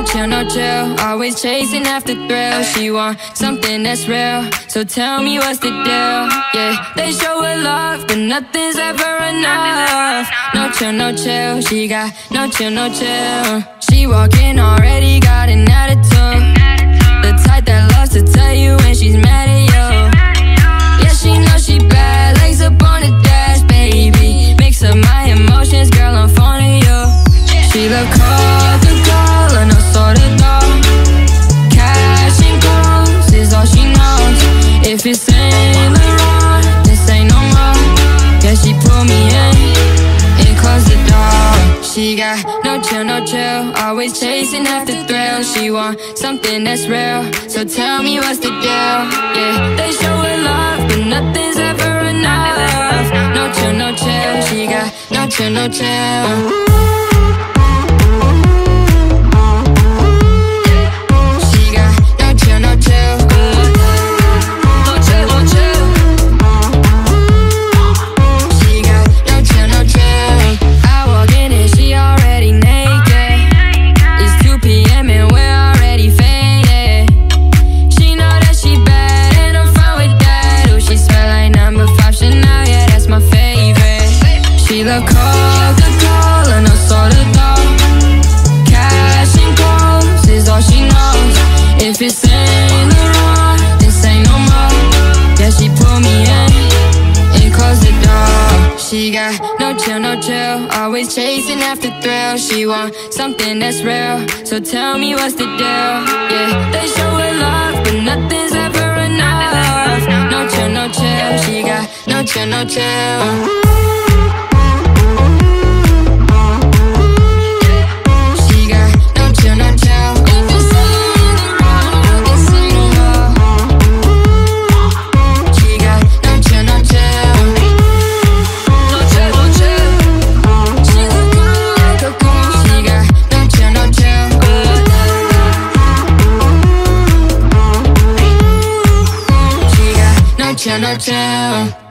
chill, no chill. Always chasing after thrill. She want something that's real, so tell me what's the deal. Yeah, they show her love, but nothing's ever enough. No chill, no chill. She got no chill, no chill. She walking already got an attitude, the type that loves to tell you when she's mad at you. Yeah, she knows she bad, legs up on the dash, baby. Mix up my emotions, girl, I'm phoning you. She love Coca-Cola, no soda though. Cash and goals is all she knows. If it's Saint Laurent, then say no more. Yeah, she pull me in and close the door. She got no chill, no chill. Always chasing after thrill. She want something that's real, so tell me what's the deal. Yeah, they show her love, but nothing's ever enough. No chill, no chill. She got no chill, no chill. She love Coca-Cola, no soda though. Cash and goals is all she knows. If it's Saint Laurent, then say no more. Yeah, she pull me in and close the door. She got no chill, no chill. Always chasing after thrill. She want something that's real, so tell me what's the deal. Yeah, they show her love, but nothing's ever enough. No chill, no chill. She got no chill, no chill. No chill, no chill.